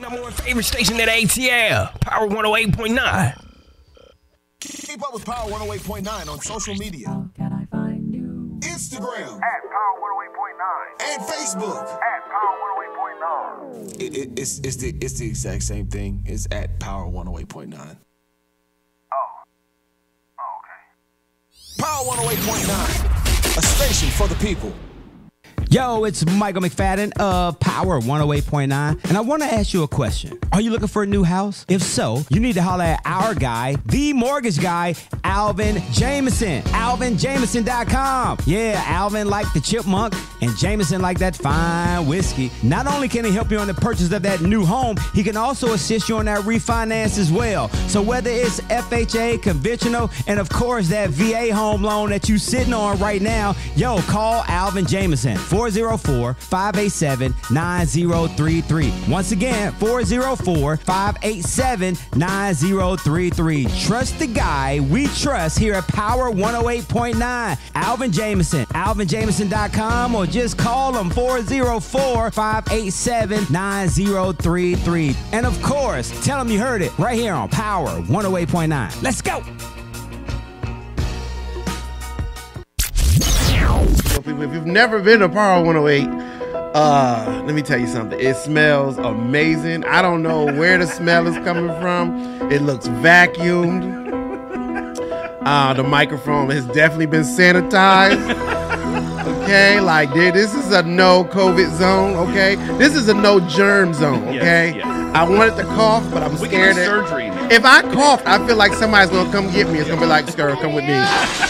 number one favorite station at ATL, Power 108.9. Keep up with Power 108.9 on social media. Can I find you? Instagram at Power 108.9 and Facebook at Power 108.9. It's the exact same thing. It's at Power 108.9. Okay. Power 108.9, a station for the people. Yo, it's Michael McFadden of Power 108.9, and I want to ask you a question. Are you looking for a new house? If so, you need to holler at our guy, the mortgage guy, Alvin Jameson. AlvinJameson.com. Yeah, Alvin like the chipmunk, and Jameson like that fine whiskey. Not only can he help you on the purchase of that new home, he can also assist you on that refinance as well. So whether it's FHA, conventional, and of course that VA home loan that you sitting on right now, yo, call Alvin Jameson. 404-587-9033. Once again, 404-587-9033. Trust the guy we trust here at Power 108.9. Alvin Jameson. AlvinJameson.com, or just call him 404-587-9033. And of course, tell him you heard it right here on Power 108.9. Let's go. If you've never been to Power 108, let me tell you something. It smells amazing. I don't know where the smell is coming from. It looks vacuumed. The microphone has definitely been sanitized. Okay, like this is a no COVID zone. Okay, this is a no germ zone. Okay, yes. I wanted to cough, but I'm scared that surgery. If I cough, I feel like somebody's gonna come get me. It's gonna be like, Skr, come with me.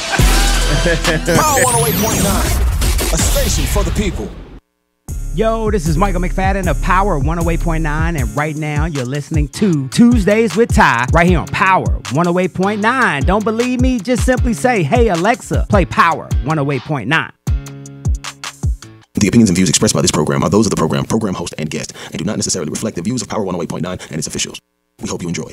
Power 108.9, a station for the people. Yo, this is Michael McFadden of Power 108.9, and right now you're listening to Tuesdays with Ty right here on Power 108.9. Don't believe me? Just simply say, hey, Alexa, play Power 108.9. The opinions and views expressed by this program are those of the program host, and guest, and do not necessarily reflect the views of Power 108.9 and its officials. We hope you enjoy.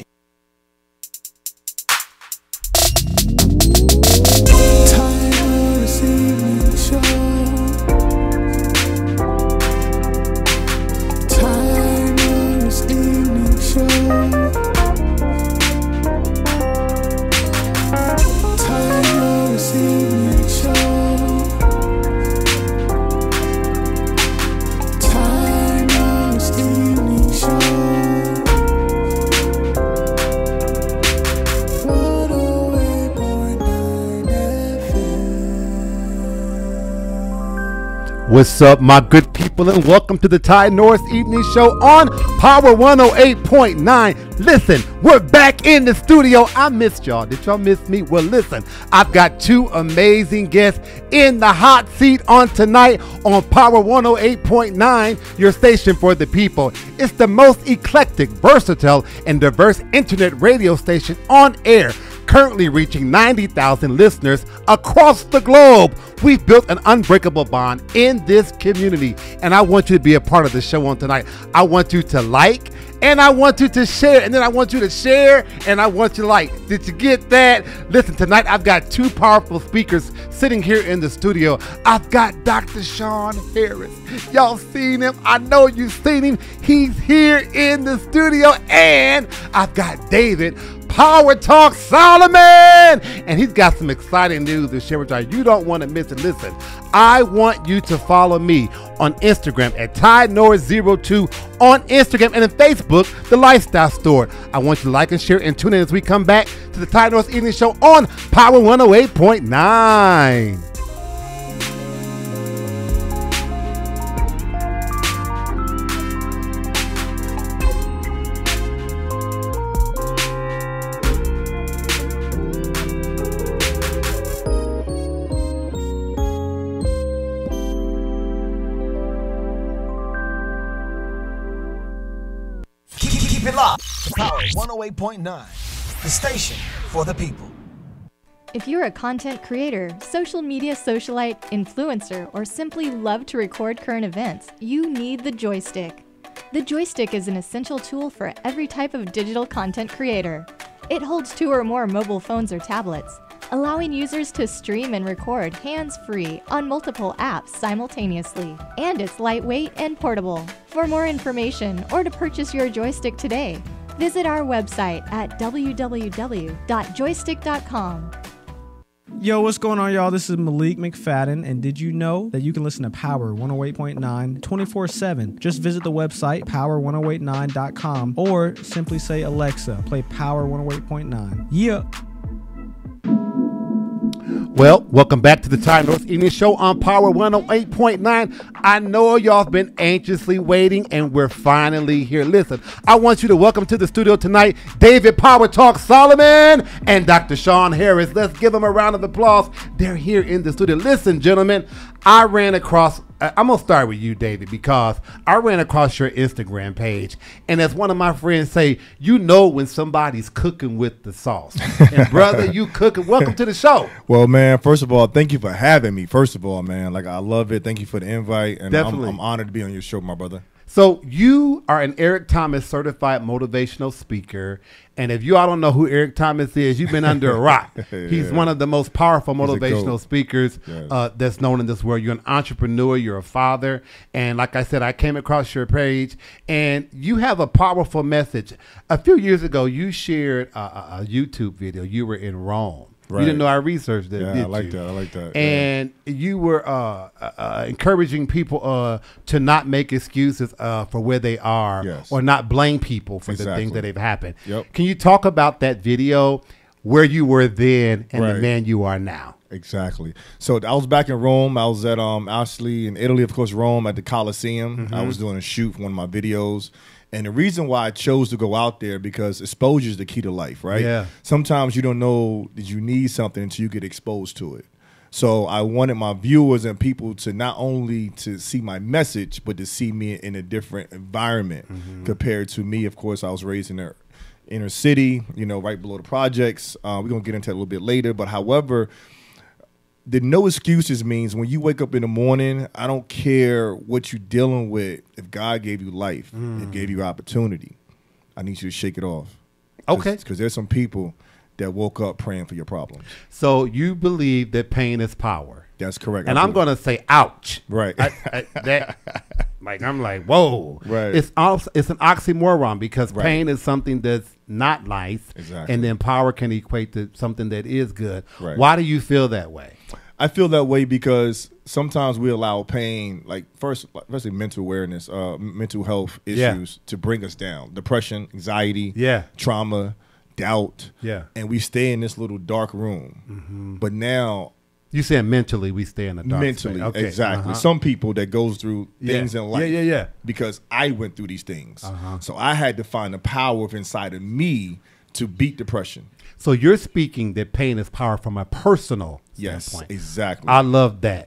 What's up, my good people, and welcome to the Ty Norris Evening Show on Power 108.9. Listen, we're back in the studio. I missed y'all. Did y'all miss me? Well, listen, I've got two amazing guests in the hot seat on tonight on Power 108.9, your station for the people. It's the most eclectic, versatile, and diverse internet radio station on air, currently reaching 90,000 listeners across the globe. We've built an unbreakable bond in this community, and I want you to be a part of the show on tonight. I want you to like, and I want you to share, and then I want you to share, and I want you to like. Did you get that? Listen, tonight I've got two powerful speakers sitting here in the studio. I've got Dr. Sean Harris. Y'all seen him? I know you've seen him. He's here in the studio, and I've got David Power Talk Solomon, and he's got some exciting news to share with you. You don't want to miss it. Listen, I want you to follow me on Instagram at TyNorris02 on Instagram, and on Facebook, The Lifestyle Store. I want you to like and share and tune in as we come back to the Ty Norris Evening Show on Power 108.9. Keep it locked. Power 108.9, the station for the people. If you're a content creator, social media socialite, influencer, or simply love to record current events, you need the Joystick. The Joystick is an essential tool for every type of digital content creator. It holds 2 or more mobile phones or tablets, allowing users to stream and record hands-free on multiple apps simultaneously. And it's lightweight and portable. For more information or to purchase your joystick today, visit our website at www.joystick.com. Yo, what's going on, y'all? This is Malik McFadden, and did you know that you can listen to Power 108.9 24/7? Just visit the website, power1089.com, or simply say, Alexa, play Power 108.9. Yeah. Well, welcome back to the Ty North Evening Show on Power 108.9. I know y'all have been anxiously waiting, and we're finally here. Listen, I want you to welcome to the studio tonight David Power Talk Solomon and Dr. Sean Harris. Let's give them a round of applause. They're here in the studio. Listen, gentlemen, I ran across, I'm going to start with you, David, because I ran across your Instagram page, and as one of my friends say, you know when somebody's cooking with the sauce. And brother, you cooking. Welcome to the show. Well, man, first of all, thank you for having me. First of all, man, like, I love it. Thank you for the invite, and Definitely. I'm honored to be on your show, my brother. So you are an Eric Thomas certified motivational speaker. And if you all don't know who Eric Thomas is, you've been under a rock. He's one of the most powerful motivational speakers that's known in this world. You're an entrepreneur. You're a father. And like I said, I came across your page, and you have a powerful message. A few years ago, you shared a YouTube video. You were in Rome. Right. You didn't know I researched it. Yeah, did I like you? that. I like that. And you were encouraging people to not make excuses for where they are, Yes. or not blame people for the Exactly. things that have happened. Yep. Can you talk about that video, where you were then and the Right. man you are now? Exactly. So I was back in Rome. I was at actually in Italy, of course, Rome at the Colosseum. I was doing a shoot for one of my videos. And the reason why I chose to go out there, because exposure is the key to life, right? Yeah. Sometimes you don't know that you need something until you get exposed to it. So I wanted my viewers and people to not only to see my message, but to see me in a different environment compared to me. Of course, I was raised in the inner city, you know, right below the projects. We're going to get into that a little bit later. But however, the no excuses means when you wake up in the morning, I don't care what you're dealing with. If God gave you life, if gave you opportunity, I need you to shake it off. Okay. Because there's some people that woke up praying for your problems. So you believe that pain is power. That's correct. And I'm going to say, ouch. Right. I'm like, whoa. Right. It's an oxymoron, because Right. pain is something that's not nice. Exactly. And then power can equate to something that is good. Right. Why do you feel that way? I feel that way because sometimes we allow pain, like especially mental awareness, mental health issues to bring us down. Depression, anxiety, trauma, doubt. Yeah. And we stay in this little dark room. But now, You saying mentally we stay in the dark mentally, space. Okay. exactly. Some people that goes through things in life. Yeah. Because I went through these things. So I had to find the power inside of me to beat depression. So you're speaking that pain is power from a personal Yes, standpoint. exactly. I love that.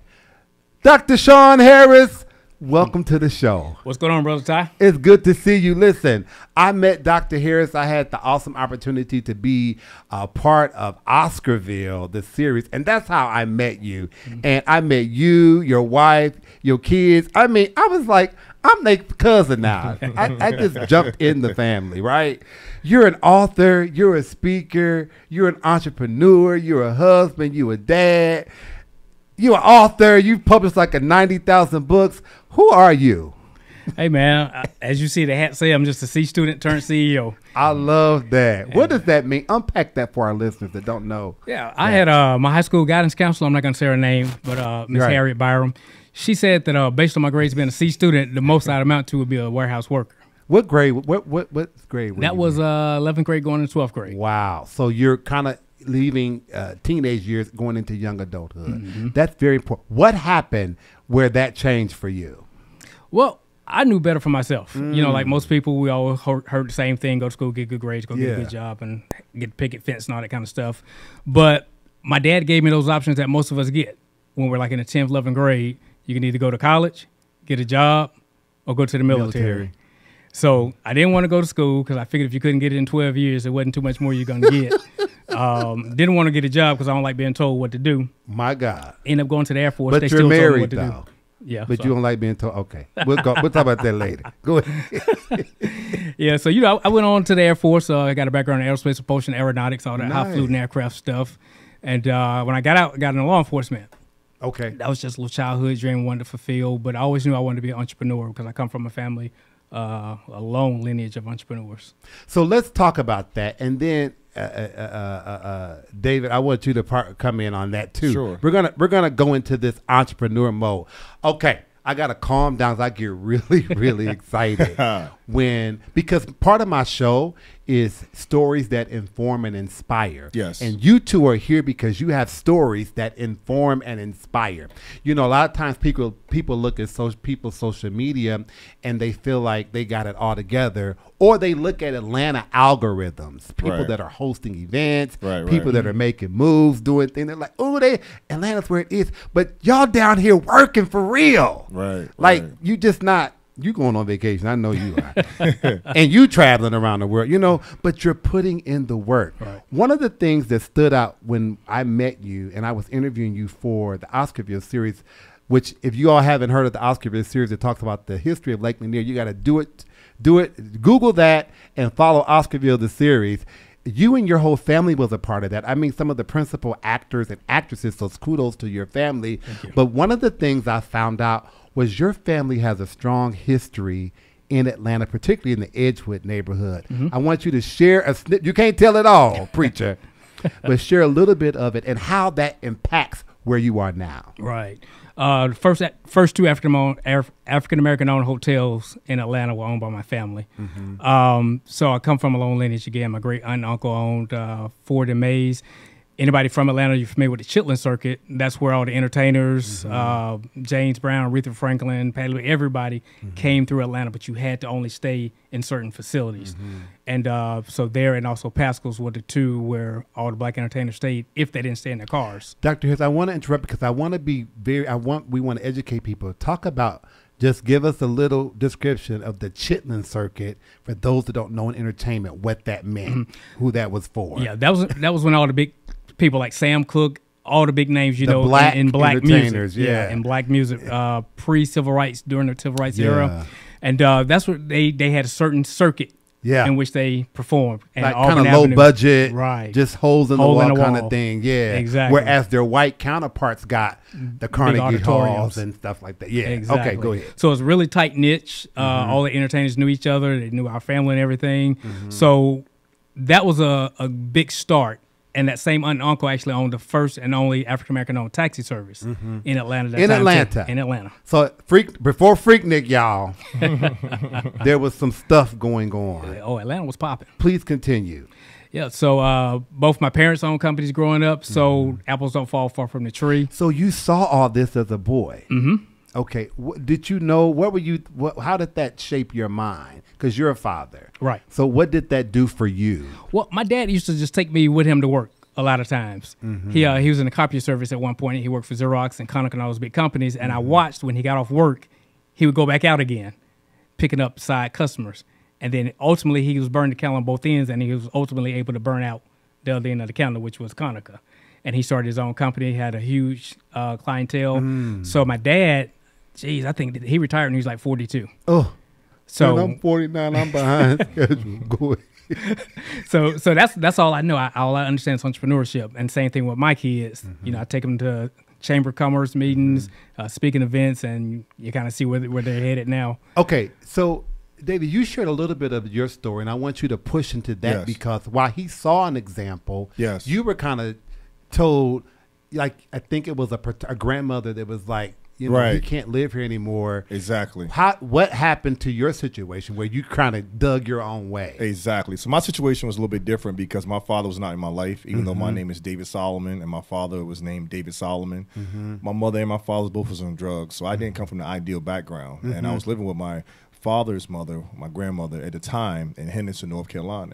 Dr. Sean Harris, welcome to the show. What's going on, Brother Ty? It's good to see you. Listen, I met Dr. Harris. I had the awesome opportunity to be a part of Oscarville, the series, and that's how I met you. And I met you, your wife, your kids. I mean, I was like, I'm their cousin now. I just jumped in the family, right? You're an author. You're a speaker. You're an entrepreneur. You're a husband. You're a dad. You're an author. You've published like 90,000 books. Who are you? Hey, man, as you see the hat say, I'm just a C student turned CEO. I love that. What does that mean? Unpack that for our listeners that don't know. Yeah, I had my high school guidance counselor, I'm not going to say her name, but Miss Harriet Byram. She said that based on my grades being a C student, the most I'd amount to would be a warehouse worker. What grade? What grade were That you was in? 11th grade going into 12th grade. Wow. So you're kind of leaving teenage years going into young adulthood. That's very important. What happened where that changed for you? Well, I knew better for myself. You know, like most people, we all heard the same thing: go to school, get good grades, go get a good job, and get picket fence and all that kind of stuff. But my dad gave me those options that most of us get when we're like in the 10th, 11th grade. You can either go to college, get a job, or go to the military. So I didn't want to go to school because I figured if you couldn't get it in 12 years, there wasn't too much more you're going to get. Didn't want to get a job because I don't like being told what to do. My God. Ended up going to the Air Force. But they you're still told me married, what to though. do. Yeah. But you don't like being told. Okay. We'll talk about that later. Go ahead. Yeah. So, you know, I went on to the Air Force. I got a background in aerospace propulsion, aeronautics, all that high Nice. fluid and aircraft stuff. And when I got out, I got into law enforcement. Okay. That was just a little childhood dream I wanted to fulfill, but I always knew I wanted to be an entrepreneur because I come from a family, a long lineage of entrepreneurs. So let's talk about that, and then David, I want you to come in on that too. Sure. We're gonna go into this entrepreneur mode. Okay. I gotta calm down 'cause I get really excited because part of my show is stories that inform and inspire. Yes. And you two are here because you have stories that inform and inspire. You know, a lot of times people look at people's social media and they feel like they got it all together, or they look at Atlanta algorithms, people Right. that are hosting events, Right, people right. that are making moves, doing things. They're like, oh, Atlanta's where it is, but y'all down here working for real. Right. Like right. you just not. You going on vacation, I know you are. And you traveling around the world, you know, but you're putting in the work. Right. One of the things that stood out when I met you and I was interviewing you for the Oscarville series, which if you all haven't heard of the Oscarville series, it talks about the history of Lake Lanier. You got to do it, Google that and follow Oscarville, the series. You and your whole family was a part of that. I mean, some of the principal actors and actresses, so kudos to your family. But one of the things I found out was your family has a strong history in Atlanta, particularly in the Edgewood neighborhood. I want you to share a snip. You can't tell it all, preacher, but share a little bit of it and how that impacts where you are now. Right. First two African American owned hotels in Atlanta were owned by my family. So I come from a long lineage again. My great aunt and uncle owned Ford and Mays. Anybody from Atlanta, you're familiar with the Chitlin Circuit. That's where all the entertainers, James Brown, Aretha Franklin, Patti LuPone, everybody came through Atlanta, but you had to only stay in certain facilities. And so there and also Pascal's were the two where all the black entertainers stayed if they didn't stay in their cars. Dr. Harris, I want to interrupt because I want to be we want to educate people. Talk about, just give us a little description of the Chitlin Circuit for those that don't know in entertainment, what that meant, who that was for. Yeah, that was when all the big people like Sam Cooke, all the big names, The know, black in black entertainers, music. yeah. In black music, pre-civil rights, during the civil rights era. And that's what they had a certain circuit in which they performed. And like kind of low budget, right? Just holes in the wall kind of thing, yeah. Exactly. Whereas their white counterparts got the Carnegie Halls and stuff like that. Yeah, exactly. Okay, go ahead. So it's really tight niche. All the entertainers knew each other. They knew our family and everything. So that was a big start. And that same aunt and uncle actually owned the first and only African American owned taxi service in Atlanta. In Atlanta. So before Freaknik, y'all, there was some stuff going on. Oh, Atlanta was popping. Please continue. Yeah, so both my parents owned companies growing up, so apples don't fall far from the tree. So you saw all this as a boy. Okay, did you know, how did that shape your mind? Because you're a father. Right. So what did that do for you? Well, my dad used to just take me with him to work a lot of times. He was in the copy service at one point. He worked for Xerox and Konica and all those big companies. And I watched when he got off work, he would go back out again, picking up side customers. And then ultimately he was burning the candle on both ends, and he was ultimately able to burn out the other end of the candle, which was Konica. And he started his own company, had a huge clientele. So my dad, geez, I think he retired when he was like 42. Oh, so man, I'm 49. I'm behind schedule. Go ahead. So that's all I know. All I understand is entrepreneurship, and same thing with my kids. You know, I take them to Chamber of Commerce meetings, speaking events, and you kind of see where they're headed now. Okay, so David, you shared a little bit of your story, and I want you to push into that because while he saw an example, you were kind of told, like, I think it was a grandmother that was like, you know, you can't live here anymore. Exactly. What happened to your situation where you kind of dug your own way? Exactly. So my situation was a little bit different because my father was not in my life, even though my name is David Solomon and my father was named David Solomon. My mother and my father both was on drugs, so I didn't come from the ideal background. And I was living with my father's mother, my grandmother at the time, in Henderson, North Carolina.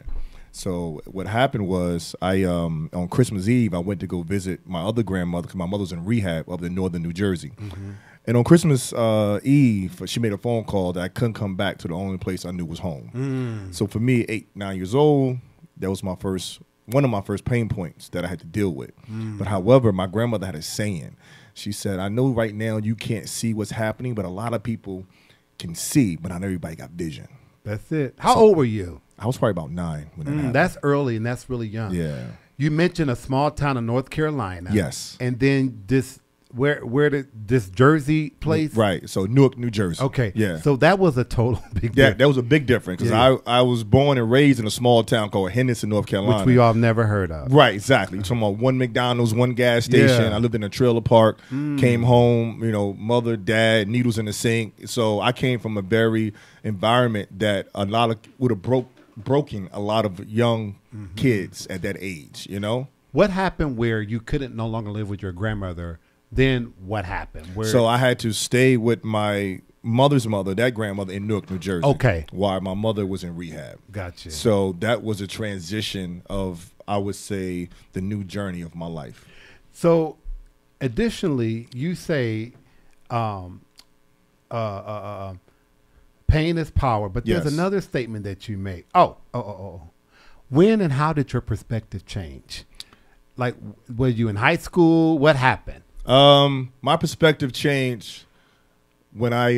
So what happened was on Christmas Eve, I went to go visit my other grandmother because my mother was in rehab up in northern New Jersey. And on Christmas Eve, she made a phone call that I couldn't come back to the only place I knew was home. So for me, 8, 9 years old, that was one of my first pain points that I had to deal with. But however, my grandmother had a saying. She said, I know right now you can't see what's happening, but a lot of people can see, but not everybody got vision. That's it. How old were you? I was probably about 9 when that happened. That's early, and that's really young. Yeah. You mentioned a small town in North Carolina. Yes. And then where did this Jersey place? Right. So Newark, New Jersey. Okay. Yeah. So that was a total big Yeah, difference. that was a big difference because Yeah. I was born and raised in a small town called Henderson, North Carolina. Which we all have never heard of. Right, exactly. You're talking about one McDonald's, one gas station. Yeah. I lived in a trailer park, came home, mother, dad, needles in the sink. So I came from a very environment that a lot of would have broken a lot of young kids at that age, What happened where you couldn't no longer live with your grandmother? Then what happened? So I had to stay with my mother's mother, that grandmother, in Newark, New Jersey. Okay. While my mother was in rehab. Gotcha. So that was a transition of, I would say, the new journey of my life. So additionally, you say pain is power, but there's Yes. another statement that you make. When and how did your perspective change? Like, were you in high school? What happened? My perspective changed when I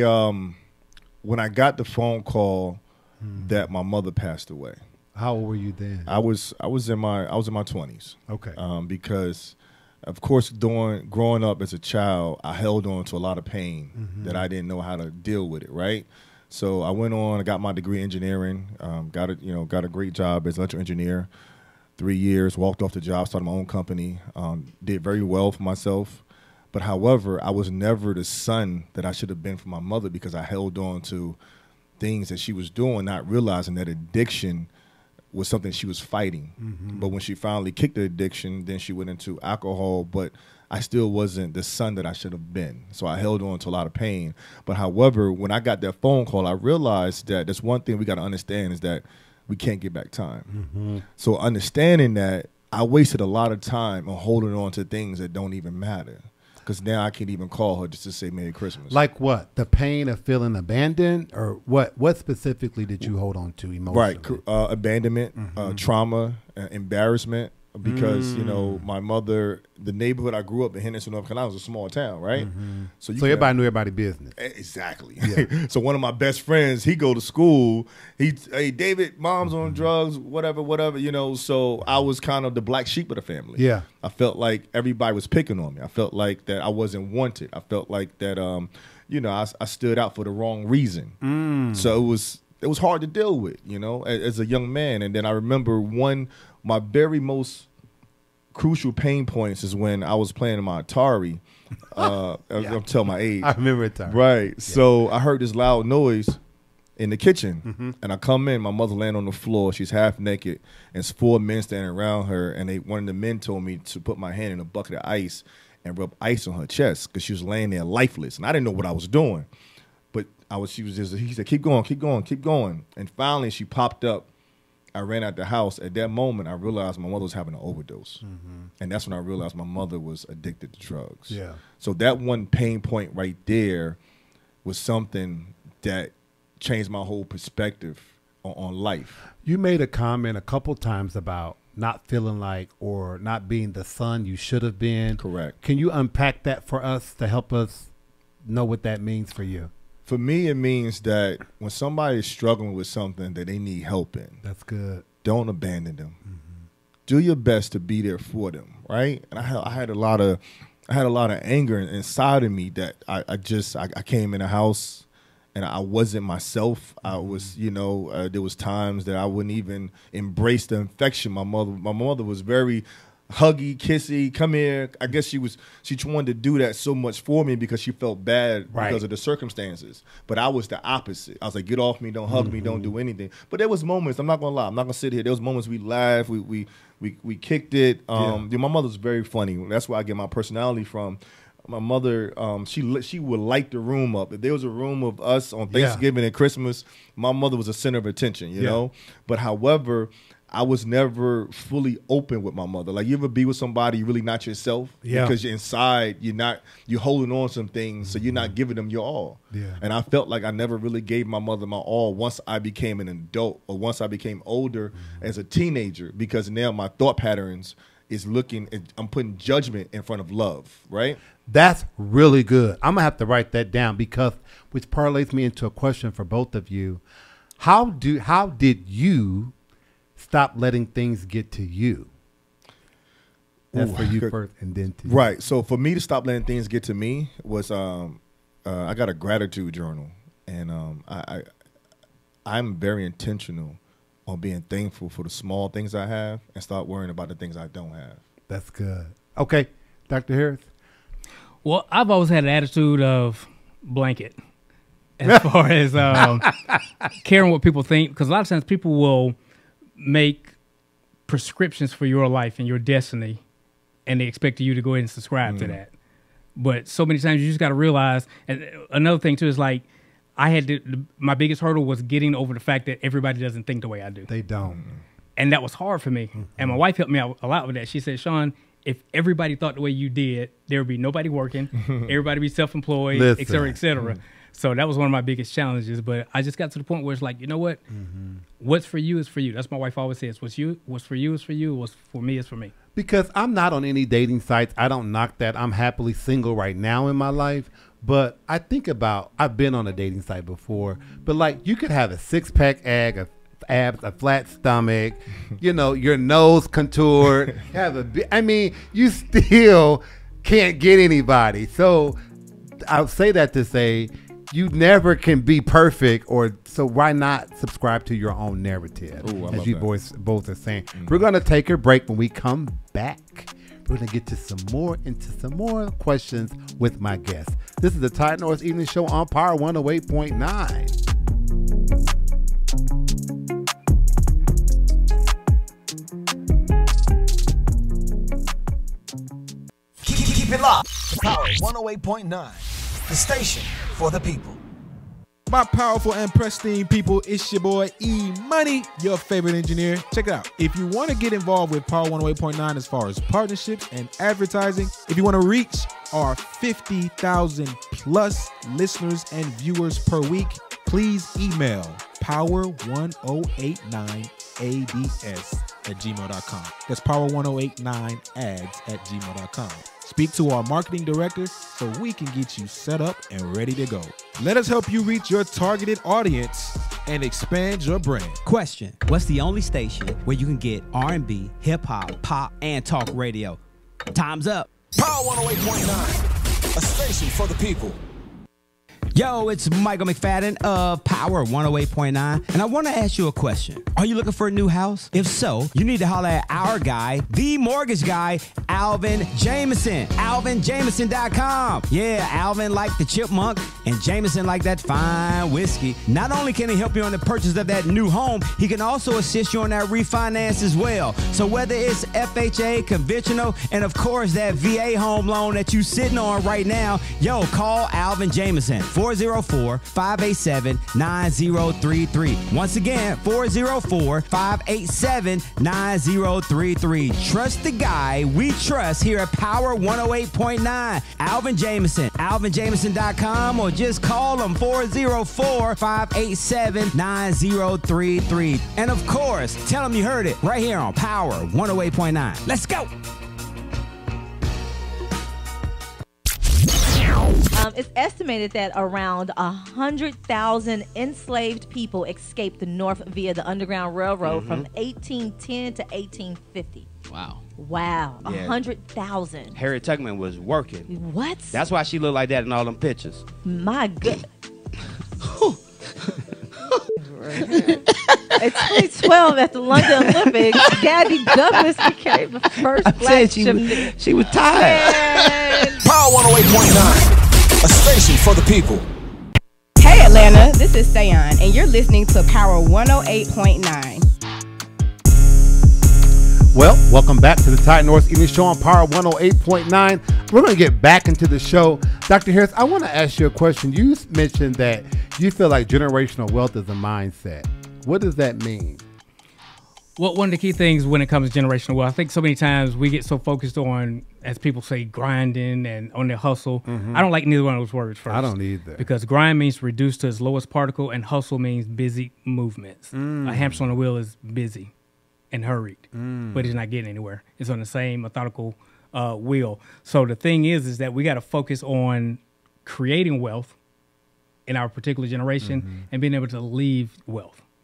got the phone call that my mother passed away. How old were you then? I was in my 20s. Okay. Because of course growing up as a child, I held on to a lot of pain that I didn't know how to deal with it, right? So I went on, I got my degree in engineering, got a great job as an electrical engineer. 3 years, walked off the job, started my own company, did very well for myself. But however, I was never the son that I should have been for my mother because I held on to things that she was doing, not realizing that addiction was something she was fighting. But when she finally kicked the addiction, then she went into alcohol, but I still wasn't the son that I should have been. So I held on to a lot of pain. But however, when I got that phone call, I realized that there's one thing we got to understand is that we can't get back time. So understanding that, I wasted a lot of time on holding on to things that don't even matter. Because now I can't even call her just to say Merry Christmas. Like what? The pain of feeling abandoned? Or what specifically did you hold on to emotionally? Right. Abandonment, trauma, embarrassment. Because, my mother, the neighborhood I grew up in, Henderson, North Carolina, was a small town, right? So everybody knew everybody's business. Exactly. Yeah. So one of my best friends, he go to school. Hey, David, mom's on drugs, whatever. So I was kind of the black sheep of the family. Yeah. I felt like everybody was picking on me. I felt like that I wasn't wanted. I felt like that, I stood out for the wrong reason. So it was hard to deal with, as a young man. And then I remember my very most crucial pain points is when I was playing my Atari. I'm telling my age. I remember Atari. Right. Yeah. So I heard this loud noise in the kitchen, and I come in. My mother laying on the floor. She's half naked, and it's 4 men standing around her. And one of the men told me to put my hand in a bucket of ice and rub ice on her chest because she was laying there lifeless, and I didn't know what I was doing. But he said, keep going. And finally she popped up. I ran out the house. At that moment, I realized my mother was having an overdose. And that's when I realized my mother was addicted to drugs. Yeah. So that one pain point right there was something that changed my whole perspective on life. You made a comment a couple times about not feeling like or not being the son you should have been. Correct. Can you unpack that for us to help us know what that means for you? For me, it means that when somebody is struggling with something that they need help in, that's good. Don't abandon them. Do your best to be there for them, right? And I had a lot of anger inside of me that I came in the house and I wasn't myself. I was, there was times that I wouldn't even embrace the infection. My mother was very huggy, kissy, come here. I guess she wanted to do that so much for me because she felt bad because of the circumstances. But I was the opposite. I was like, get off me, don't hug me, don't do anything. But there was moments, I'm not gonna lie, I'm not gonna sit here. There was moments we laughed, we kicked it. My mother's very funny. That's where I get my personality from. My mother, she would light the room up. If there was a room of us on Thanksgiving and Christmas, my mother was the center of attention, you know? But however, I was never fully open with my mother. Like, you ever be with somebody you're really not yourself? Because you're inside, you're holding on to some things, so you're not giving them your all. And I felt like I never really gave my mother my all once I became an adult or once I became older as a teenager, because now my thought patterns is I'm putting judgment in front of love, right? That's really good. I'm going to have to write that down which parlays me into a question for both of you. How did you stop letting things get to you? That's for you first, and then to you. Right. So for me to stop letting things get to me was I got a gratitude journal, and I'm very intentional on being thankful for the small things I have and start worrying about the things I don't have. That's good. Okay, Dr. Harris. Well, I've always had an attitude of blanket as far as caring what people think, because a lot of times people will make prescriptions for your life and your destiny, and they expect you to go ahead and subscribe to that. But so many times you just got to realize, and another thing too is like, I had to, my biggest hurdle was getting over the fact that everybody doesn't think the way I do. They don't. And that was hard for me. And my wife helped me out a lot with that. She said, Sean, if everybody thought the way you did, there would be nobody working, everybody be self-employed, et cetera, et cetera. So that was one of my biggest challenges. But I just got to the point where it's like, you know what? What's for you is for you. That's what my wife always says. What's for you is for you. What's for me is for me. Because I'm not on any dating sites. I don't knock that. I'm happily single right now in my life. But I think about, I've been on a dating site before, but like you could have a six-pack abs, a flat stomach, you know, your nose contoured, I mean, you still can't get anybody. So I'll say that to say you never can be perfect, or so why not subscribe to your own narrative? Ooh, as you both are saying. We're going to take a break. When we come back, we're going to get to some more questions with my guests. This is the Ty Norris Evening Show on Power 108.9. Keep it locked. Power 108.9. The station for the people. My powerful and pristine people, it's your boy E-Money, your favorite engineer. Check it out. If you want to get involved with Power 108.9 as far as partnerships and advertising, if you want to reach our 50,000 plus listeners and viewers per week, please email power1089ads@gmail.com. That's power1089ads@gmail.com. Speak to our marketing director so we can get you set up and ready to go. Let us help you reach your targeted audience and expand your brand. Question: what's the only station where you can get R&B, hip-hop, pop, and talk radio? Time's up. Power 108.9, a station for the people. Yo, it's Michael McFadden of Power 108.9, and I want to ask you a question. Are you looking for a new house? If so, you need to holler at our guy, the mortgage guy, Alvin Jameson. AlvinJameson.com. Yeah, Alvin like the chipmunk, and Jameson like that fine whiskey. Not only can he help you on the purchase of that new home, he can also assist you on that refinance as well. So whether it's FHA, conventional, and of course that VA home loan that you sitting on right now, yo, call Alvin Jameson. 404-587-9033. Once again, 404-587-9033. Trust the guy we trust here at Power 108.9. Alvin Jameson. AlvinJameson.com, or just call him 404-587-9033. And of course, tell him you heard it right here on Power 108.9. Let's go. It's estimated that around 100,000 enslaved people escaped the North via the Underground Railroad from 1810 to 1850. Wow. Wow, Yeah. 100,000. Harriet Tubman was working. What? That's why she looked like that in all them pictures. My good. In 2012, at the London Olympics, Gabby Douglas became the first black gymnast. She was tired. Power 108.9, a station for the people. Hey Atlanta, this is Sayon, and you're listening to Power 108.9. Well, welcome back to the Ty Norris Evening Show on Power 108.9. We're going to get back into the show. Dr. Harris, I want to ask you a question. You mentioned that you feel like generational wealth is a mindset. What does that mean? Well, one of the key things when it comes to generational wealth, I think so many times we get so focused on, as people say, grinding and on their hustle. I don't like neither one of those words first. I don't either. Because grind means reduced to its lowest particle, and hustle means busy movements. A hamster on the wheel is busy and hurried, but it's not getting anywhere. It's on the same methodical wheel. So the thing is that we got to focus on creating wealth in our particular generation and being able to leave wealth.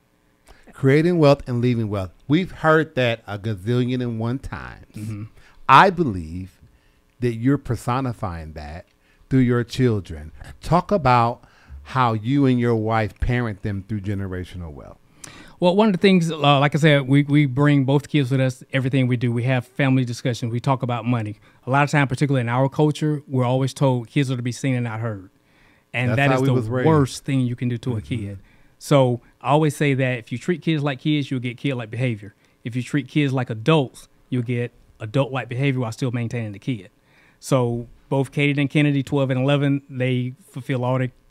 Creating wealth and leaving wealth. We've heard that a gazillion and one times. Mm-hmm. I believe that you're personifying that through your children. Talk about how you and your wife parent them through generational wealth. Well, one of the things, like I said, we bring both kids with us. Everything we do, we have family discussions. We talk about money. A lot of time, particularly in our culture, we're always told kids are to be seen and not heard. And that is the worst thing you can do to a kid. So I always say that if you treat kids like kids, you'll get kid-like behavior. If you treat kids like adults, you'll get adult-like behavior while still maintaining the kid. So both Katie and Kennedy, 12 and 11, they fulfill all the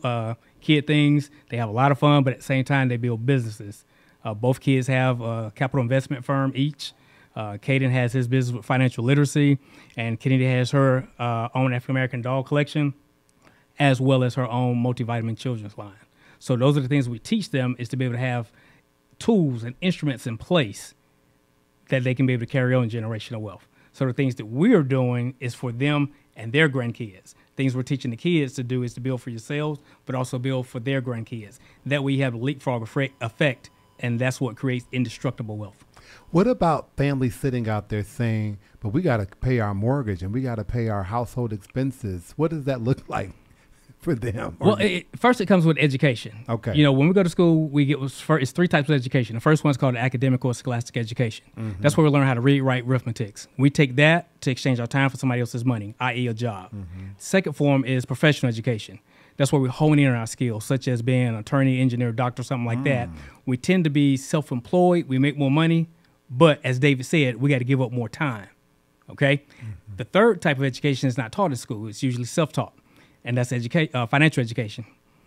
kid things. They have a lot of fun, but at the same time, they build businesses. Both kids have a capital investment firm each. Caden has his business with financial literacy, and Kennedy has her own African-American doll collection, as well as her own multivitamin children's line. So those are the things we teach them, is to be able to have tools and instruments in place that they can be able to carry on generational wealth. So the things that we're doing is for them and their grandkids. Things we're teaching the kids to do is to build for yourselves, but also build for their grandkids. That way you have a leapfrog effect, and that's what creates indestructible wealth. What about families sitting out there saying, but we got to pay our mortgage and we got to pay our household expenses? What does that look like for them? Well, first it comes with education. Okay. You know, when we go to school, we get it's three types of education. The first one's called academic or scholastic education. Mm-hmm. That's where we learn how to read, write, arithmetics. We take that to exchange our time for somebody else's money, i.e. a job. Mm-hmm. Second form is professional education. That's where we hone in on our skills, such as being an attorney, engineer, doctor, something like that. We tend to be self-employed. We make more money. But as David said, we got to give up more time. Okay? Mm-hmm. The third type of education is not taught in school. It's usually self-taught. And that's financial education.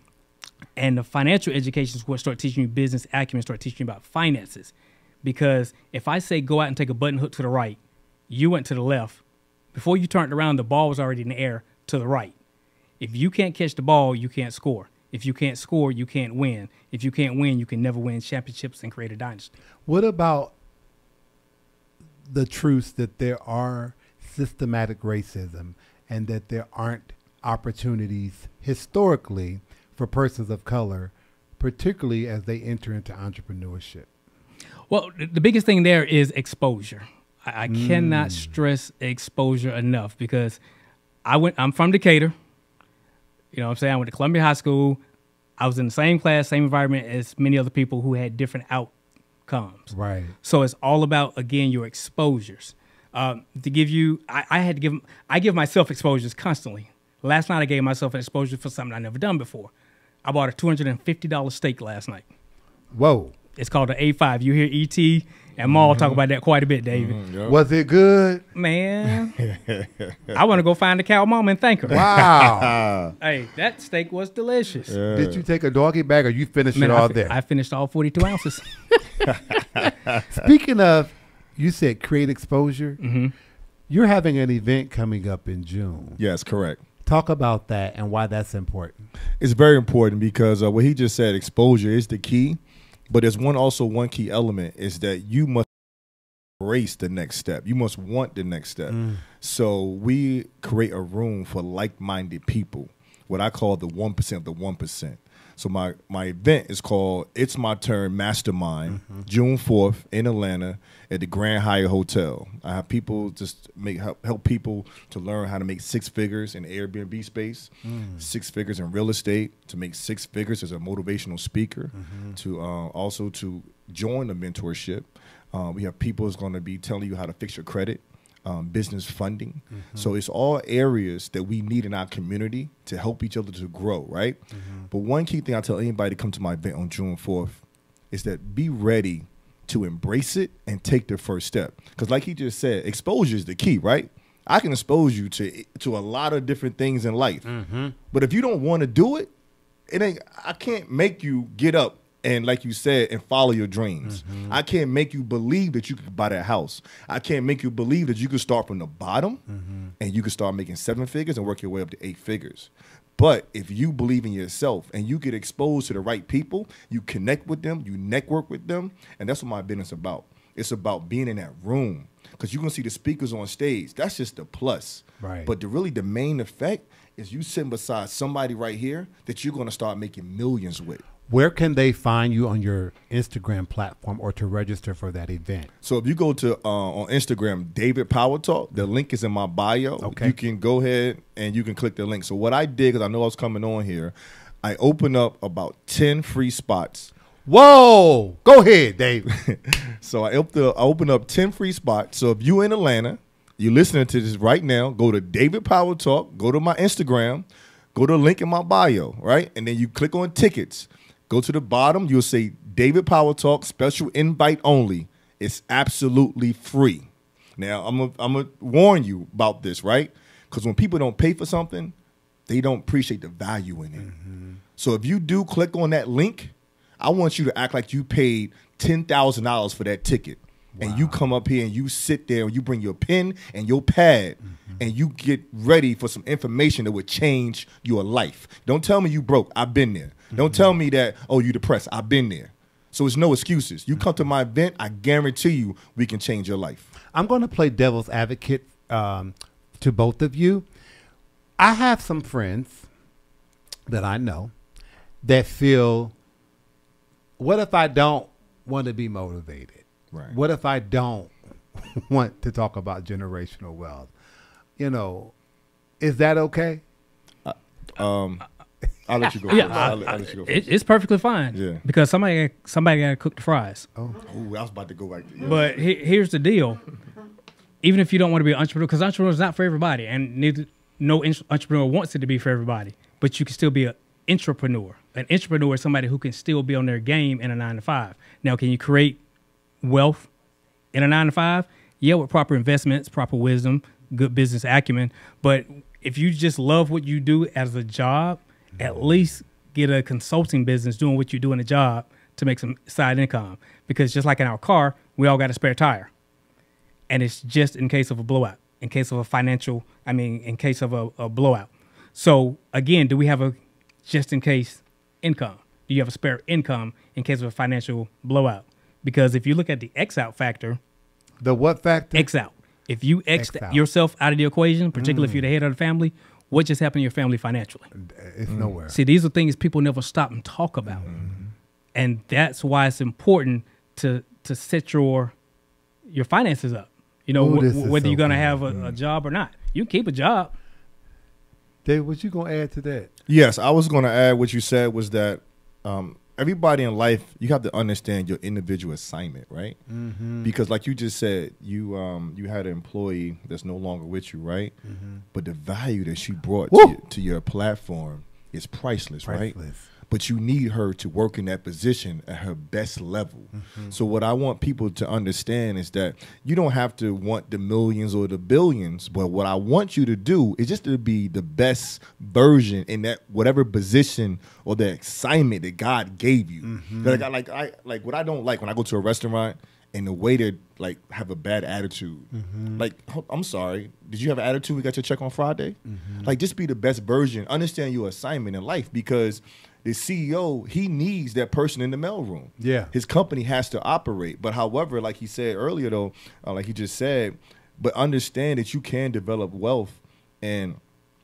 And the financial education is what start teaching you business acumen, start teaching you about finances. Because if I say go out and take a button hook to the right, you went to the left. Before you turned around, the ball was already in the air to the right. If you can't catch the ball, you can't score. If you can't score, you can't win. If you can't win, you can never win championships and create a dynasty. What about the truth that there are systematic racism and that there aren't opportunities historically for persons of color, particularly as they enter into entrepreneurship? Well, the biggest thing there is exposure. I cannot stress exposure enough, because I'm from Decatur. You know what I'm saying? I went to Columbia High School. I was in the same class, same environment as many other people who had different outcomes. Right. So it's all about, again, your exposures. To give you, I give myself exposures constantly. Last night I gave myself an exposure for something I've never done before. I bought a $250 steak last night. Whoa. It's called an A5. You hear E.T. and Maul talk about that quite a bit, David. Yep. Was it good? Man, I want to go find the cow mama and thank her. Wow. Hey, that steak was delicious. Yeah. Did you take a doggy bag or you finished it all there? I finished all 42 ounces. Speaking of, you said create exposure. Mm-hmm. You're having an event coming up in June. Yes, correct. Talk about that and why that's important. It's very important because what he just said, exposure is the key. But there's one key element is that you must embrace the next step. You must want the next step. So we create a room for like-minded people, what I call the 1% of the 1%. So my event is called It's My Turn Mastermind, June 4th in Atlanta at the Grand Hyatt Hotel. I have people just help people to learn how to make 6 figures in Airbnb space, 6 figures in real estate, to make 6 figures as a motivational speaker, to also to join the mentorship. We have people who's going to be telling you how to fix your credit. Business funding. So it's all areas that we need in our community to help each other to grow, right? But one key thing I tell anybody to come to my event on June 4th is that be ready to embrace it and take the first step. Because like he just said, exposure is the key, right? I can expose you to a lot of different things in life. But if you don't want to do it, I can't make you get up and, like you said, and follow your dreams. I can't make you believe that you could buy that house. I can't make you believe that you could start from the bottom and you could start making 7 figures and work your way up to 8 figures. But if you believe in yourself and you get exposed to the right people, you connect with them, you network with them, and that's what my business is about. It's about being in that room, because you're going to see the speakers on stage. That's just the plus. Right. But the main effect is you sitting beside somebody right here that you're going to start making millions with. Where can they find you on your Instagram platform or to register for that event? So if you go to on Instagram, David Power Talk, the link is in my bio. Okay. You can go ahead and you can click the link. So what I did, because I know I was coming on here, I opened up about 10 free spots. Whoa! Go ahead, Dave. So I opened up 10 free spots. So if you're in Atlanta, you're listening to this right now, go to David Power Talk, go to my Instagram, go to the link in my bio, right? And then you click on tickets. Go to the bottom, you'll say David Power Talk, special invite only. It's absolutely free. Now, I'm gonna warn you about this, right? Because when people don't pay for something, they don't appreciate the value in it. So if you do click on that link, I want you to act like you paid $10,000 for that ticket. And you come up here and you sit there and you bring your pen and your pad and you get ready for some information that would change your life. Don't tell me you broke. I've been there. Don't tell me that, oh, you depressed. I've been there. So it's no excuses. You come to my event, I guarantee you we can change your life. I'm going to play devil's advocate to both of you. I have some friends that I know that feel, what if I don't want to be motivated? Right. What if I don't want to talk about generational wealth? You know, is that okay? I'll let you go. Yeah, first. I'll let you go first. It's perfectly fine. Yeah. Because somebody got to cook the fries. Oh, I was about to go back to you. But here's the deal. Even if you don't want to be an entrepreneur, because entrepreneur is not for everybody, and no entrepreneur wants it to be for everybody, but you can still be an intrapreneur. An intrapreneur is somebody who can still be on their game in a 9-to-5. Now, can you create wealth in a 9-to-5? Yeah, with proper investments, proper wisdom, good business acumen. But if you just love what you do as a job, at least get a consulting business doing what you do in a job to make some side income. Because just like in our car, we all got a spare tire. And it's just in case of a blowout, in case of a financial, in case of a blowout. So again, do we have a just in case income? Do you have a spare income in case of a financial blowout? Because if you look at the X out factor. The what factor? X out. If you X yourself out of the equation, particularly if you're the head of the family, what just happened to your family financially? It's nowhere. See, these are things people never stop and talk about. And that's why it's important to set your finances up. You know, whether you're going to have a job or not. You can keep a job. Dave, what you going to add to that? Yes, I was going to add what you said was that everybody in life, you have to understand your individual assignment, right? Because like you just said, you had an employee that's no longer with you, right? But the value that she brought to your platform is priceless, right? But you need her to work in that position at her best level. So what I want people to understand is that you don't have to want the millions or the billions, but what I want you to do is just to be the best version in that whatever position or the assignment that God gave you. Like what I don't like when I go to a restaurant and the waiter like have a bad attitude. Like, I'm sorry, did you have an attitude? We got your check on Friday. Like, just be the best version. Understand your assignment in life, because the CEO, he needs that person in the mailroom. Yeah. His company has to operate. But however, like he said earlier, though, like he just said, but understand that you can develop wealth and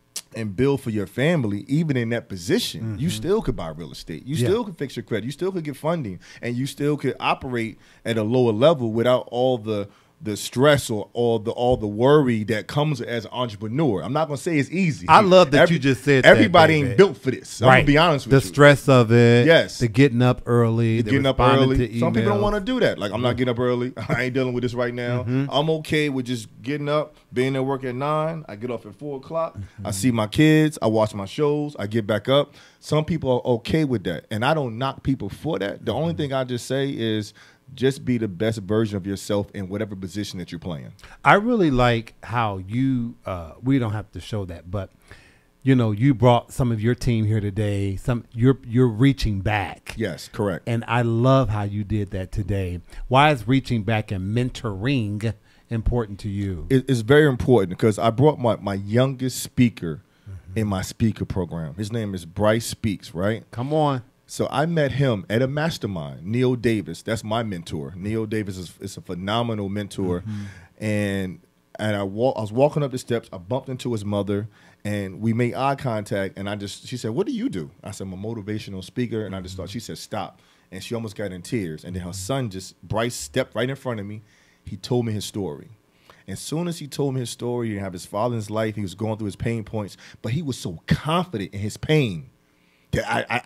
build for your family, even in that position. You still could buy real estate. You still could fix your credit. You still could get funding. And you still could operate at a lower level without all the stress or all the worry that comes as an entrepreneur. I'm not gonna say it's easy. I love that you just said everybody that, ain't built for this. I'm gonna be honest with you. The stress of it. Yes. The getting up early. The getting up early. Some people don't want to do that. Like, I'm not getting up early. I ain't dealing with this right now. I'm okay with just getting up, being at work at 9. I get off at 4 o'clock. I see my kids. I watch my shows. I get back up. Some people are okay with that, and I don't knock people for that. The only thing I just say is, just be the best version of yourself in whatever position that you're playing. I really like how you, we don't have to show that, but you know, you brought some of your team here today. You're reaching back. Yes, correct. And I love how you did that today. Why is reaching back and mentoring important to you? It's very important because I brought my youngest speaker in my speaker program. His name is Bryce Speaks, right? Come on. So I met him at a mastermind, Neil Davis. That's my mentor. Neil Davis is a phenomenal mentor. And And I was walking up the steps. I bumped into his mother, and we made eye contact. And she said, "What do you do?" I said, "I'm a motivational speaker." And I just thought, she said, "Stop." And she almost got in tears. And then her son Bryce stepped right in front of me. He told me his story. As soon as he told me his story, he had his father in his life. He was going through his pain points, but he was so confident in his pain that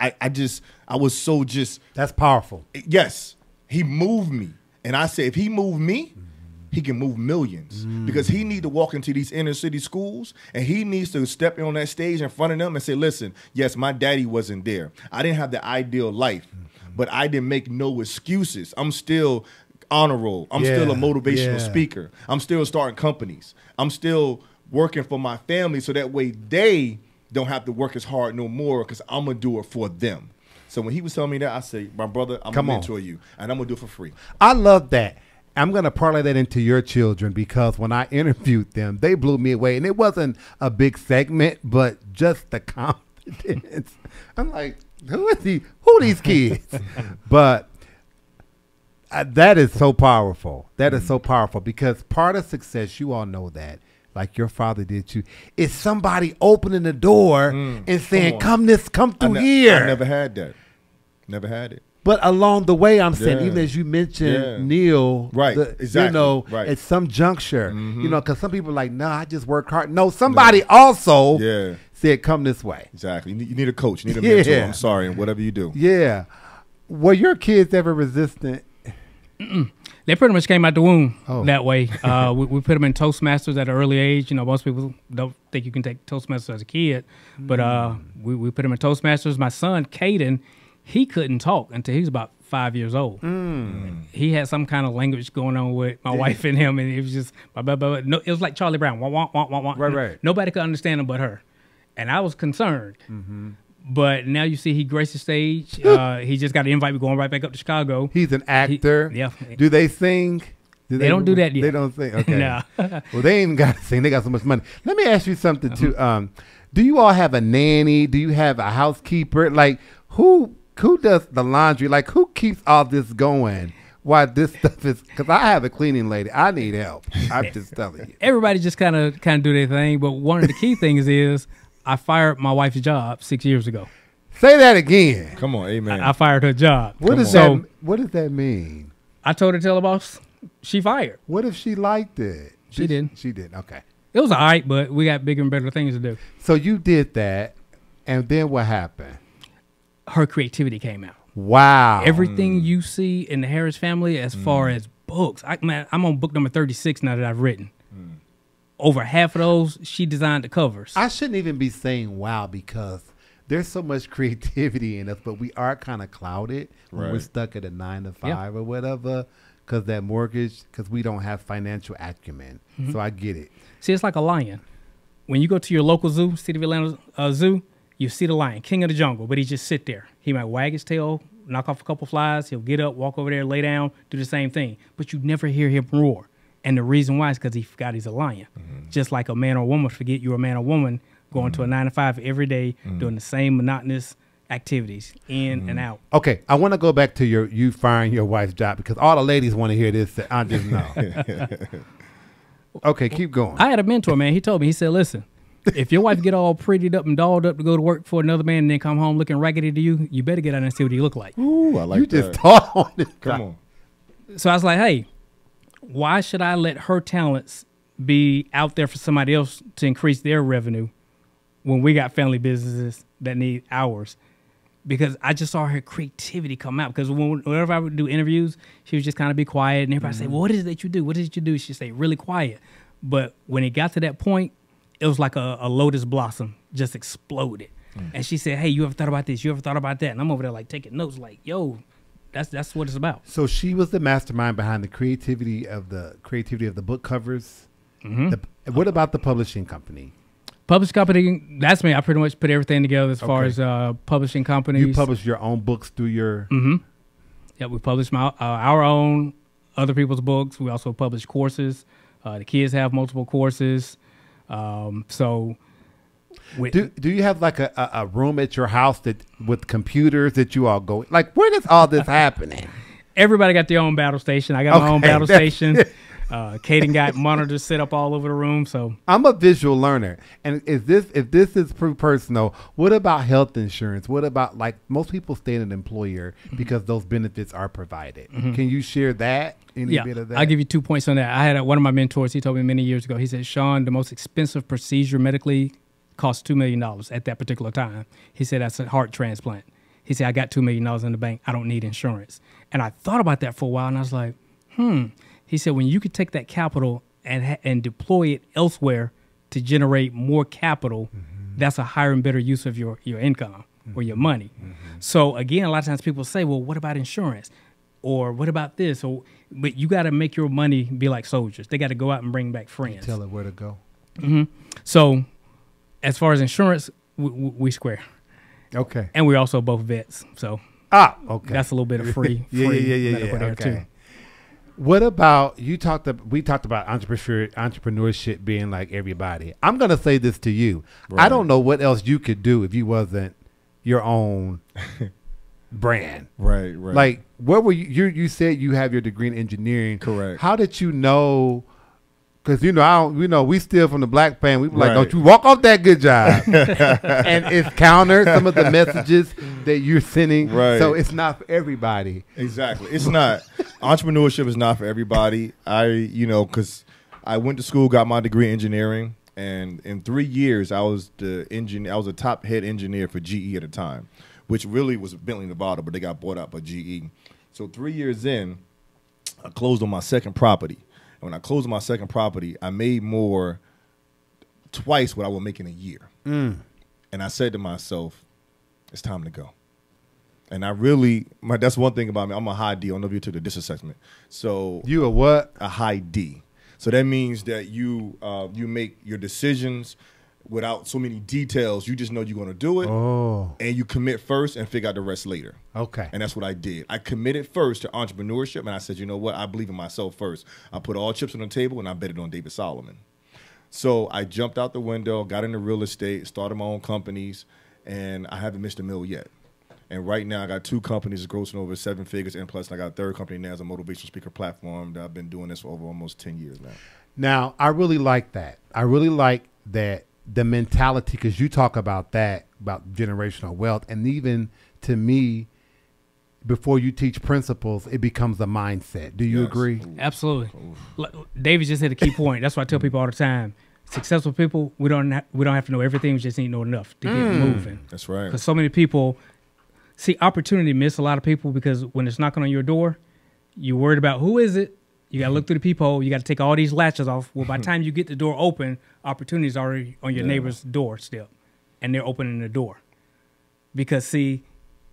I was so just. That's powerful. Yes, he moved me, and I said, if he moved me, he can move millions, because he need to walk into these inner city schools, and he needs to step on that stage in front of them and say, "Listen, yes, my daddy wasn't there. I didn't have the ideal life, but I didn't make no excuses. I'm still honor roll. I'm still a motivational speaker. I'm still starting companies. I'm still working for my family, so that way they don't have to work as hard no more, because I'm going to do it for them." So when he was telling me that, I say, "My brother, I'm going to mentor you, and I'm going to do it for free." I love that. I'm going to parlay that into your children, because when I interviewed them, they blew me away. And it wasn't a big segment, but just the confidence. I'm like, who are these kids? But that is so powerful. That is so powerful, because part of success, you all know that, like your father did too, is somebody opening the door and saying, come through here. I never had that. Never had it. But along the way, I'm saying, even as you mentioned Neil, right? Exactly. You know, right. At some juncture, you know, because some people are like, "Nah, I just work hard." No, somebody also said, "Come this way." Exactly. You need a coach. You need a mentor. I'm sorry, and whatever you do. Yeah. Were your kids ever resistant? They pretty much came out the womb that way. We put them in Toastmasters at an early age. You know, most people don't think you can take Toastmasters as a kid, but we put them in Toastmasters. My son, Caden, he couldn't talk until he was about 5 years old. He had some kind of language going on with my wife and him, and it was just blah, blah, blah. No, it was like Charlie Brown. Wah, wah, wah, wah, wah. Right. Nobody could understand him but her, and I was concerned. But now you see he graced the stage. He just got an invite. We're going right back up to Chicago. He's an actor. Do they sing? They don't do that yet. They don't sing. Okay. No. Well, they ain't got to sing. They got so much money. Let me ask you something too. Do you all have a nanny? Do you have a housekeeper? Like who does the laundry? Like who keeps all this going? Why this stuff is? Because I have a cleaning lady. I need help. I'm just telling you. Everybody just kind of do their thing. But one of the key things is I fired my wife's job 6 years ago. Say that again. Come on, amen. I fired her job. What does that mean? I told her to tell her boss she fired. What if she liked it? She didn't. She did. Okay. It was all right, but we got bigger and better things to do. So you did that, and then what happened? Her creativity came out. Wow. Everything you see in the Harris family as far as books. I'm on book number 36 now that I've written. Over half of those, she designed the covers. I shouldn't even be saying wow, because there's so much creativity in us, but we are kind of clouded when we're stuck at a 9 to 5 or whatever, because that mortgage, because we don't have financial acumen. So I get it. See, it's like a lion. When you go to your local zoo, City of Atlanta zoo, you see the lion, king of the jungle, but he just sit there. He might wag his tail, knock off a couple flies. He'll get up, walk over there, lay down, do the same thing. But you never hear him roar. And the reason why is because he forgot he's a lion. Just like a man or woman forget you're a man or woman going to a 9 to 5 every day, doing the same monotonous activities in and out. Okay, I want to go back to you firing your wife's job, because all the ladies want to hear this. I just know. Okay, keep going. I had a mentor, man. He told me, he said, listen, if your wife get all prettied up and dolled up to go to work for another man and then come home looking raggedy to you, you better get out and see what he look like. Ooh, I like you that. You just taught on this. Come on. So I was like, hey, why should I let her talents be out there for somebody else to increase their revenue when we got family businesses that need ours? Because I just saw her creativity come out. Because whenever I would do interviews, she would just kind of be quiet. And everybody say, well, what is it that you do? What did you do? She'd say, really quiet. But when it got to that point, it was like a lotus blossom just exploded. And she said, hey, you ever thought about this? You ever thought about that? And I'm over there like taking notes like, yo, that's what it's about. So she was the mastermind behind the creativity of the book covers. What about the publishing company? Publishing company, that's me. I pretty much put everything together as far as publishing companies. You publish your own books through your... Yeah, we publish our own, other people's books. We also publish courses. The kids have multiple courses. Do you have like a room at your house with computers that you all go? Like, where does all this happening? Everybody got their own battle station. I got my own battle station. Kaden got monitors set up all over the room. So I'm a visual learner. And if this is personal, what about health insurance? What about, like, most people stay in an employer because those benefits are provided. Can you share that? Any bit of that? I'll give you 2 points on that. I had one of my mentors, he told me many years ago, he said, Sean, the most expensive procedure medically cost $2 million at that particular time. He said, that's a heart transplant. He said, I got $2 million in the bank. I don't need insurance. And I thought about that for a while, and I was like, He said, when you could take that capital and deploy it elsewhere to generate more capital, that's a higher and better use of your income or your money. So again, a lot of times people say, well, what about insurance? Or what about this? But you got to make your money be like soldiers. They got to go out and bring back friends. Tell it where to go. So as far as insurance, we square. Okay. And we're also both vets. So okay. That's a little bit of free medical there too. What about we talked about entrepreneurship being like everybody. I'm gonna say this to you. Right. I don't know what else you could do if you wasn't your own brand. Right. Like, what were you said you have your degree in engineering. Correct. How did you know? Because we still from the black family. We were like, Right. don't you walk off that good job. And it's counter some of the messages that you're sending. Right. So it's not for everybody. Exactly. It's not. Entrepreneurship is not for everybody. Because I went to school, got my degree in engineering, and in 3 years I was a top head engineer for GE at the time, which really was Bentley Nevada, but they got bought out by GE. So 3 years in, I closed on my second property. And when I closed on my second property, I made twice what I would make in a year. And I said to myself, it's time to go. And that's one thing about me. I'm a high D. I don't know if you took the DISC assessment. So you a what? A high D. So that means that you make your decisions without so many details. You just know you're going to do it. Oh. And you commit first and figure out the rest later. Okay. And that's what I did. I committed first to entrepreneurship, and I said, you know what? I believe in myself first. I put all chips on the table, and I betted on David Solomon. So I jumped out the window, got into real estate, started my own companies, and I haven't missed a meal yet. And right now I got 2 companies grossing over 7 figures, and plus I got a third company now as a motivational speaker platform that I've been doing this for over almost 10 years now. Now, I really like that. I really like that the mentality, because you talk about that, about generational wealth, and even to me, before you teach principles, it becomes a mindset. Do you agree? Absolutely. David just hit a key point. That's why I tell people all the time. Successful people, we don't have to know everything. We just need to know enough to get moving. That's right. Because so many people see opportunity miss a lot of people because when it's knocking on your door, you're worried about who is it. You got to look through the peephole. You got to take all these latches off. Well, by the time you get the door open, opportunity is already on your neighbor's doorstep, and they're opening the door. Because, see,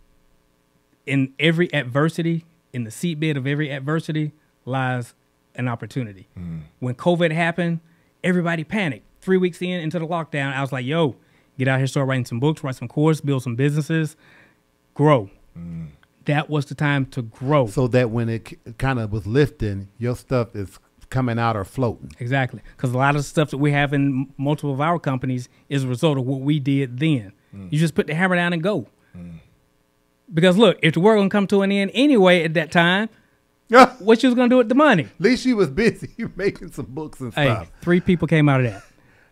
in every adversity, in the seatbed of every adversity, lies an opportunity. When COVID happened, everybody panicked. 3 weeks into the lockdown, I was like, yo, get out here, start writing some books, write some courses, build some businesses, grow. That was the time to grow. So that when it kind of was lifting, your stuff is coming out or floating. Exactly. Because a lot of the stuff that we have in multiple of our companies is a result of what we did then. You just put the hammer down and go. Because look, if the world gonna come to an end anyway at that time, what you was gonna do with the money? At least you was busy making some books and stuff. Hey, 3 people came out of that.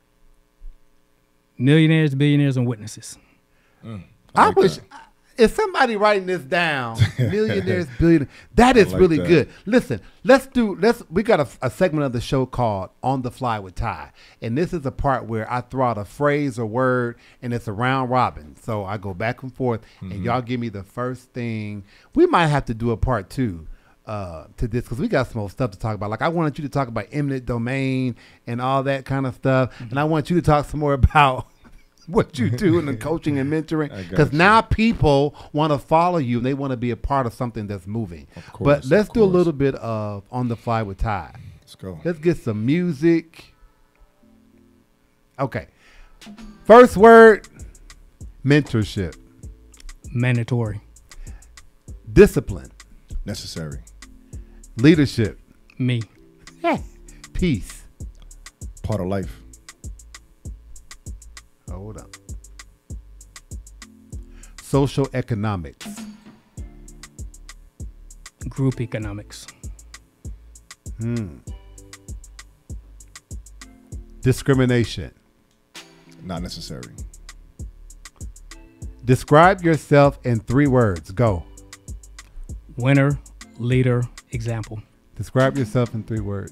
Millionaires, billionaires, and witnesses. I wish if somebody writing this down, millionaires, billionaires, that is really good. Listen, we got a segment of the show called On the Fly with Ty. And this is a part where I throw out a phrase or word and it's a round robin. So I go back and forth and y'all give me the first thing. We might have to do a part 2 to this because we got some more stuff to talk about. Like I wanted you to talk about eminent domain and all that kind of stuff. And I want you to talk some more about what you do in the coaching and mentoring, because now people want to follow you and they want to be a part of something that's moving. But let's do a little bit of On the Fly with Ty. Let's go. Let's get some music. Okay. First word, mentorship. Mandatory. Discipline. Necessary. Leadership. Me. Peace. Part of life. Hold up. Social economics. Group economics. Discrimination. Not necessary. Describe yourself in 3 words. Go. Winner, leader, example. Describe yourself in 3 words.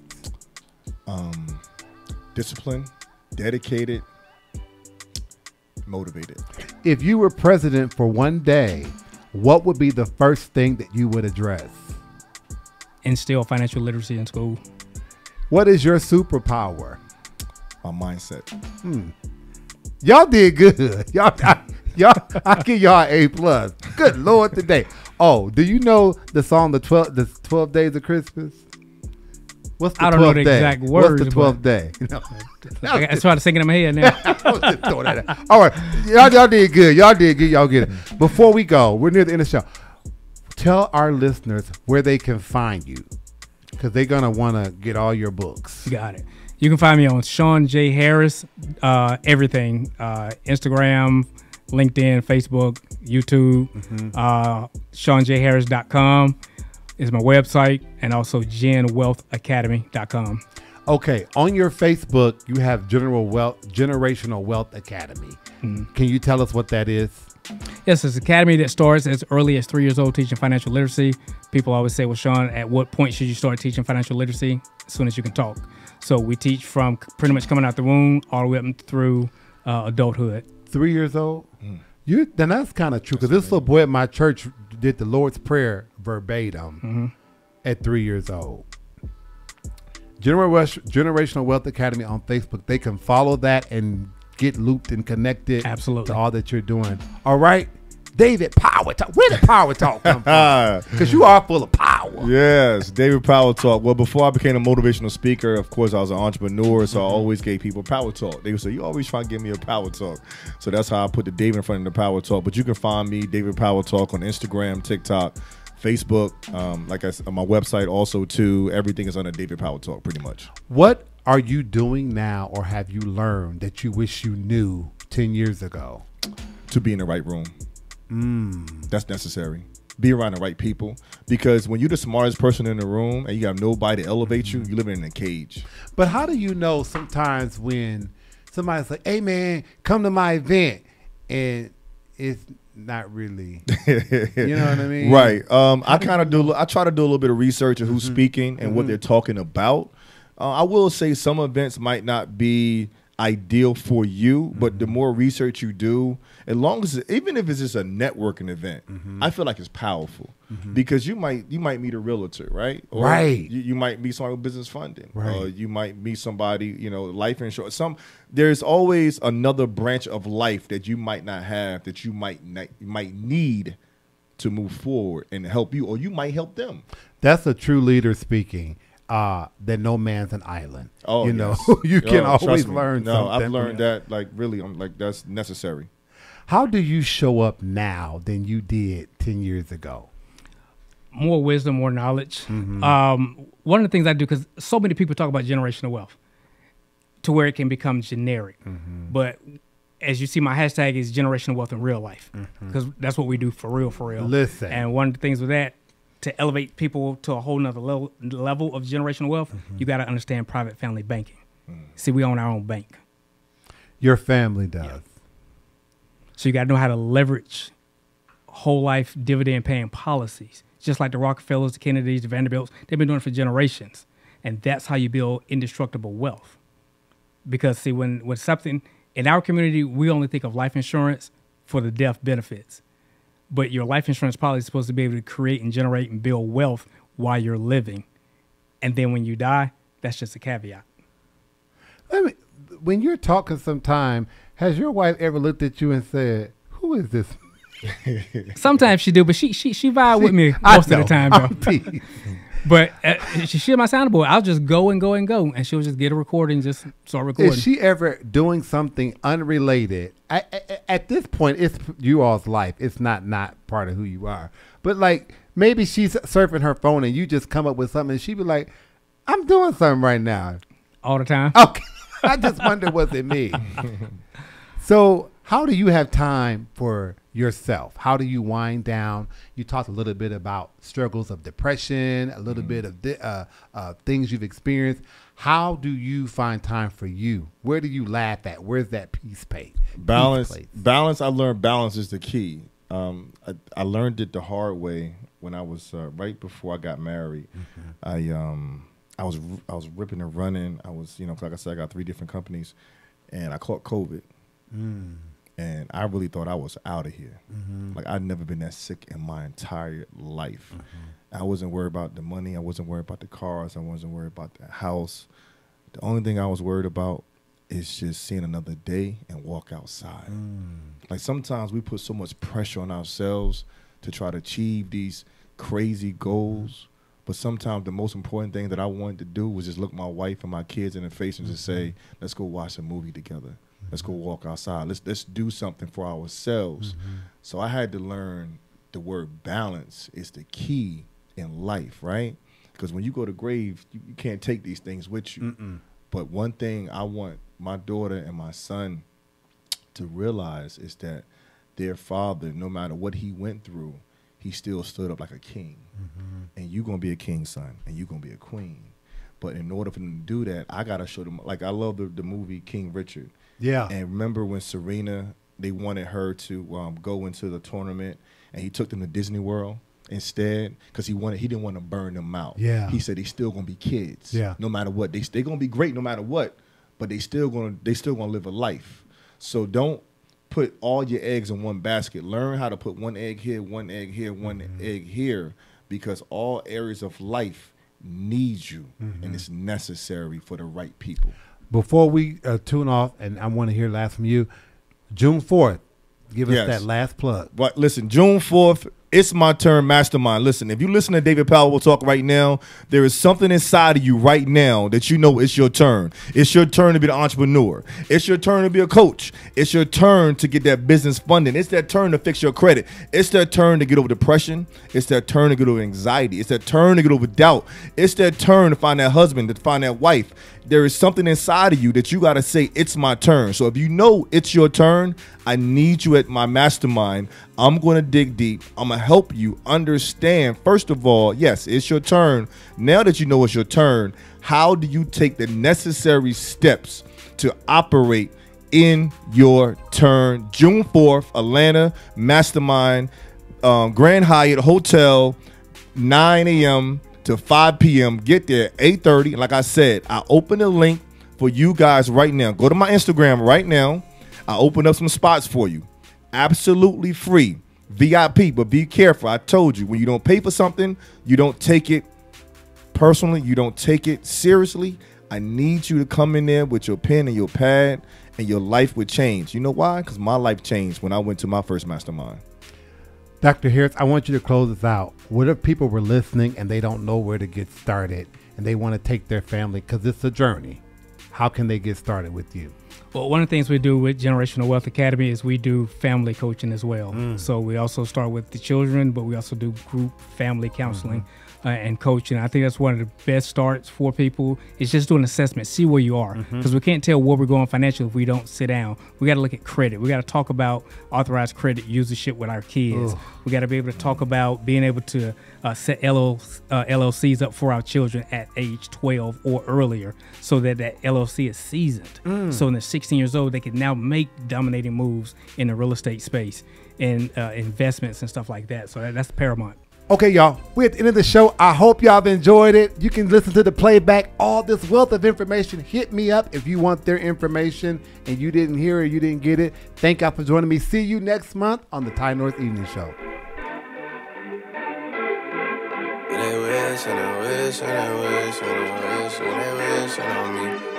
Disciplined, dedicated, motivated. If you were president for one day, what would be the first thing that you would address? Instill financial literacy in school. What is your superpower? My mindset. Y'all did good. Y'all, I give y'all A+. Good Lord, today. Oh, do you know the song the 12 Days of Christmas? What's the 12th day? I don't know the exact words. What's the 12th day? I try to sing it in my head now. All right, y'all did good. Y'all did good. Y'all get it. Before we go, we're near the end of the show. Tell our listeners where they can find you, because they're gonna want to get all your books. Got it. You can find me on Sean J. Harris, everything, Instagram, LinkedIn, Facebook, YouTube, SeanJHarris.com is my website, and also GenWealthAcademy.com. Okay, on your Facebook, you have Generational Wealth Academy. Can you tell us what that is? Yes, it's an academy that starts as early as 3 years old teaching financial literacy. People always say, well, Sean, at what point should you start teaching financial literacy? As soon as you can talk. So we teach from pretty much coming out the womb all the way up through adulthood. 3 years old? Then that's kind of true, because this little boy at my church did the Lord's Prayer verbatim at 3 years old. Generational Wealth Academy on Facebook. They can follow that and get looped and connected to all that you're doing. All right, David Power Talk. Where did Power Talk come from? Because you are full of power. Yes, David Power Talk. Well, before I became a motivational speaker, of course, I was an entrepreneur, so I always gave people Power Talk. They would say, you always try to give me a Power Talk. So that's how I put the David in front of the Power Talk. But you can find me, David Power Talk, on Instagram, TikTok, Facebook. Like I said, on my website also, too. Everything is under David Power Talk, pretty much. What are you doing now, or have you learned that you wish you knew 10 years ago? To be in the right room. That's necessary. Be around the right people, because when you're the smartest person in the room and you have nobody to elevate you, you're living in a cage. But how do you know sometimes when somebody's like, hey man, come to my event, and it's not really, you know what I mean? Right. I try to do a little bit of research of who's speaking and what they're talking about. I will say some events might not be ideal for you, but the more research you do, as long as even if it's just a networking event, I feel like it's powerful, because you might meet a realtor, right? Or right. You might meet somebody with business funding, right. You might meet somebody, life insurance. There's always another branch of life that you might not have, that you might need to move forward and help you, or you might help them. That's a true leader speaking. That no man's an island. Oh, you can always learn something. I've learned that, really, that's necessary. How do you show up now than you did 10 years ago? More wisdom, more knowledge. One of the things I do, because so many people talk about generational wealth to where it can become generic. But as you see, my hashtag is generational wealth in real life, because that's what we do for real. Listen. And one of the things with that, to elevate people to a whole nother level of generational wealth, you got to understand private family banking. See, we own our own bank. Your family does. Yeah. So you got to know how to leverage whole life dividend paying policies, just like the Rockefellers, the Kennedys, the Vanderbilts. They've been doing it for generations. And that's how you build indestructible wealth. Because see, when something in our community, we only think of life insurance for the death benefits. But your life insurance policy is supposed to be able to create and generate and build wealth while you're living. And then when you die, that's just a caveat. When you're talking sometime, has your wife ever looked at you and said, who is this? Sometimes she do, but she vibe with me most of the time, though. But she's my sounding board. I'll just go and go and go, and she'll just get a recording, just start recording. Is she ever doing something unrelated? At this point, it's you all's life. It's not part of who you are. But like maybe she's surfing her phone, and you just come up with something, and she be like, "I'm doing something right now." All the time. Okay. I just wonder, was it me? So how do you have time for yourself? How do you wind down? You talked a little bit about struggles of depression, a little bit of things you've experienced. How do you find time for you? Where do you laugh at? Where's that peace place? Balance. I learned balance is the key. I learned it the hard way when I was right before I got married. I was ripping and running. I was, like I said, I got 3 different companies, and I caught COVID. And I really thought I was out of here. Like, I'd never been that sick in my entire life. I wasn't worried about the money. I wasn't worried about the cars. I wasn't worried about the house. The only thing I was worried about is just seeing another day and walk outside. Like, sometimes we put so much pressure on ourselves to try to achieve these crazy goals. But sometimes the most important thing that I wanted to do was just look my wife and my kids in the face and just say, let's go watch a movie together. Let's go walk outside. Let's do something for ourselves. So I had to learn the word balance is the key in life, right? Because when you go to grave, you can't take these things with you. But one thing I want my daughter and my son to realize is that their father, no matter what he went through, he still stood up like a king. And you're going to be a king, son, and you're going to be a queen. But in order for them to do that, I got to show them, like, I love the movie King Richard. Yeah. And remember when Serena, they wanted her to go into the tournament, and he took them to Disney World instead because he didn't want to burn them out. Yeah. He said they still going to be kids. Yeah. No matter what. They're going to be great no matter what, but they still going to live a life. So don't put all your eggs in one basket. Learn how to put one egg here, one egg here, one egg here, because all areas of life need you, and it's necessary for the right people. Before we tune off, and I want to hear last from you, June 4th, give us that last plug. But listen, June 4th, It's My Turn Mastermind. Listen, if you listen to David Powell talk right now, there is something inside of you right now that you know it's your turn. It's your turn to be the entrepreneur. It's your turn to be a coach. It's your turn to get that business funding. It's that turn to fix your credit. It's that turn to get over depression. It's that turn to get over anxiety. It's that turn to get over doubt. It's that turn to find that husband, to find that wife. There is something inside of you that you got to say, it's my turn. So if you know it's your turn, I need you at my mastermind. I'm going to dig deep. I'm going to help you understand, first of all, yes, it's your turn. Now that you know it's your turn, how do you take the necessary steps to operate in your turn? June 4th, Atlanta, Mastermind, Grand Hyatt Hotel, 9 a.m. to 5 p.m. Get there 8:30. Like I said, I open a link for you guys right now. Go to my Instagram right now. I open up some spots for you. Absolutely free. VIP, but be careful. I told you, when you don't pay for something, you don't take it personally. You don't take it seriously. I need you to come in there with your pen and your pad, and your life would change. You know why? Because my life changed when I went to my first mastermind. Dr. Harris, I want you to close this out. What if people were listening and they don't know where to get started and they want to take their family, because it's a journey? How can they get started with you? Well, one of the things we do with Generational Wealth Academy is we do family coaching as well. So we also start with the children, but we also do group family counseling and coaching. I think that's one of the best starts for people. It's just do an assessment, see where you are, because we can't tell where we're going financially if we don't sit down. We got to look at credit. We got to talk about authorized credit usership with our kids. We got to be able to talk about being able to set LLCs up for our children at age 12 or earlier, so that that LLC is seasoned. So when they're 16 years old, they can now make dominating moves in the real estate space and investments and stuff like that. So that's paramount. Okay, y'all, we're at the end of the show. I hope y'all have enjoyed it. You can listen to the playback. All this wealth of information. Hit me up if you want their information and you didn't hear it, you didn't get it. Thank y'all for joining me. See you next month on the Ty North Evening Show. They wish and they wish and they wish and they wish and they wish on me.